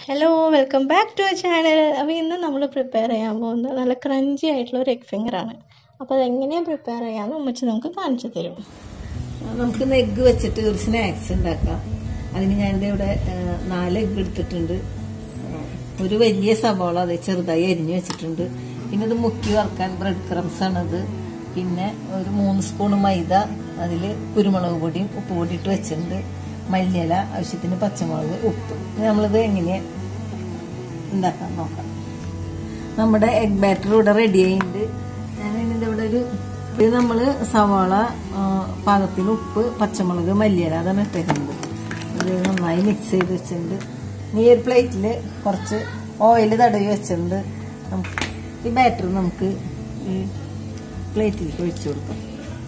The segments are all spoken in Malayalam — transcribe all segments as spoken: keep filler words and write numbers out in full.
Hello welcome back to our channel. അപ്പോൾ ഇന്ന് നമ്മൾ പ്രിപ്പയർ ചെയ്യാൻ പോകുന്നത് നല്ല ക്രഞ്ചി ആയിട്ടുള്ള ഒരു എഗ് ഫിംഗറാണ്. അപ്പോൾ അതെങ്ങനെയാണ് പ്രിപ്പയർ ചെയ്യാമെന്ന് ഉമ്മച്ചി നമുക്ക് കാണിച്ചു തരും. നമുക്ക് എഗ്ഗ് വെച്ചിട്ട് ഒരു സ്നാക്സ് ഉണ്ടാക്കാം. അതിന് ഞാൻ എൻ്റെ ഇവിടെ നാല് എഗ്ഗ് എടുത്തിട്ടുണ്ട്. ഒരു വലിയ സവാള അത് ചെറുതായി അരിഞ്ഞു വെച്ചിട്ടുണ്ട്. പിന്നെ ഇത് മുക്കി വറുക്കാൻ ബ്രെഡ് ക്രംസ് ആണത്. പിന്നെ ഒരു മൂന്ന് സ്പൂൺ മൈദ, അതിൽ കുരുമുളക് പൊടിയും ഉപ്പ് പൊടി ഇട്ട് വെച്ചിട്ടുണ്ട്. മല്ലിയില, ആവശ്യത്തിന് പച്ചമുളക്, ഉപ്പ്. നമ്മളിത് എങ്ങനെ ഉണ്ടാക്കാൻ നോക്കാം. നമ്മുടെ എഗ് ബാറ്റർ ഇവിടെ റെഡി ആയിട്ടുണ്ട്. ഞാൻ ഇതിൻ്റെ ഇവിടെ ഒരു ഇത് നമ്മൾ സവാള, പാകത്തിന് ഉപ്പ്, പച്ചമുളക്, മല്ലിയില അതാണ് ഇട്ടേക്കുന്നത്. ഇത് നന്നായി മിക്സ് ചെയ്ത് വെച്ചിട്ടുണ്ട്. ഈ ഒരു പ്ലേറ്റിൽ കുറച്ച് ഓയിൽ തടവി വെച്ചിട്ടുണ്ട്. ഈ ബാറ്റർ നമുക്ക് ഈ പ്ലേറ്റിലേക്ക് ഒഴിച്ചു കൊടുക്കാം.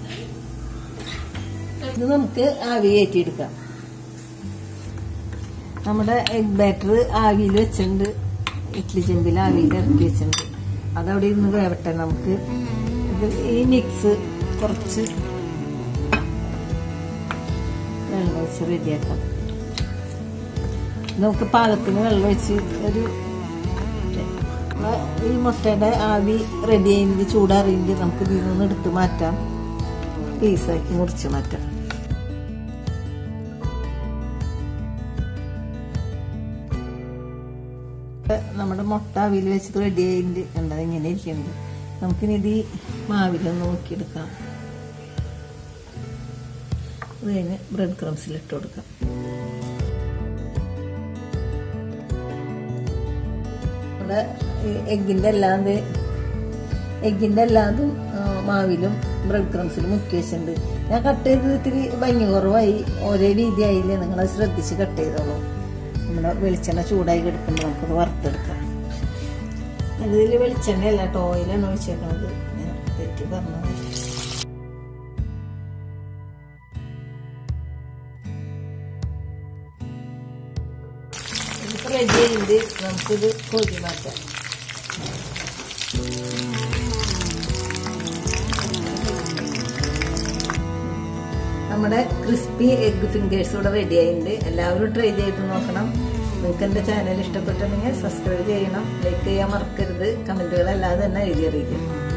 ഇത് നമുക്ക് ആവി കയറ്റിയെടുക്കാം. നമ്മുടെ എഗ് ബാറ്റർ ആവിയിൽ വെച്ചിട്ടുണ്ട്. ഇഡ്ലി ചെമ്പിൽ ആവിയിൽ ഇറക്കി വെച്ചിട്ടുണ്ട്. അതവിടെ ഇരുന്ന് വേവട്ടെ. നമുക്ക് ഇത് ഈ മിക്സ് കുറച്ച് വെള്ളം ഒഴിച്ച് റെഡിയാക്കാം. നമുക്ക് പാകത്തിന് വെള്ളം ഒഴിച്ച് ഒരു ഈ മുട്ടയുടെ ആവി റെഡി ആയിട്ട് ചൂടാറിയെങ്കിൽ നമുക്ക് ഇതിൽ നിന്ന് എടുത്ത് മാറ്റാം. പീസാക്കി മുറിച്ച് മാറ്റാം. നമ്മുടെ മുട്ട ആവിയിൽ വെച്ചിട്ട് റെഡി ആയിട്ട് കണ്ടത് ഇങ്ങനെ ഇരിക്കുന്നുണ്ട്. നമുക്കിനി ഇത് ഈ മാവിലൊന്ന് നോക്കിയെടുക്കാം. അത് കഴിഞ്ഞ് ബ്രെഡ് ക്രംസിൽ ഇട്ട് കൊടുക്കാം. നമ്മുടെ എഗ്ഗിൻ്റെ എല്ലാം എഗ്ഗിൻ്റെ എല്ലാതും മാവിലും ബ്രെഡ് ക്രംസിലും മുക്കി വെച്ചിട്ടുണ്ട്. ഞാൻ കട്ട് ചെയ്ത് ഇത്തിരി ഭംഗി കുറവായി, ഒരേ രീതി ആയില്ലേ. നിങ്ങളത് ശ്രദ്ധിച്ച് കട്ട് ചെയ്തോളൂ. നമ്മുടെ വെളിച്ചെണ്ണ ചൂടായി കിടക്കുമ്പോൾ നമുക്കത് വറുത്തെടുക്കാം. അതിൽ വെളിച്ചെണ്ണയല്ല കേട്ടോ, ഓയിലാണ് ഒഴിച്ചേക്കുന്നത്. ഞാൻ തെറ്റി പറഞ്ഞത്. ഇതിപ്പോൾ റെഡി ആയിട്ട് നമുക്കിത് കോരി മാറ്റാം. നമ്മുടെ ക്രിസ്പി എഗ് ഫിംഗേഴ്സ് ഇവിടെ റെഡി ആയിട്ടുണ്ട്. എല്ലാവരും ട്രൈ ചെയ്ത് നോക്കണം. നിങ്ങൾക്ക് എൻ്റെ ചാനൽ ഇഷ്ടപ്പെട്ടിട്ടുണ്ടെങ്കിൽ സബ്സ്ക്രൈബ് ചെയ്യണം, ലൈക്ക് ചെയ്യാൻ മറക്കരുത്. കമൻറ്റുകളല്ലാതെ തന്നെ എഴുതി അറിയിക്കും.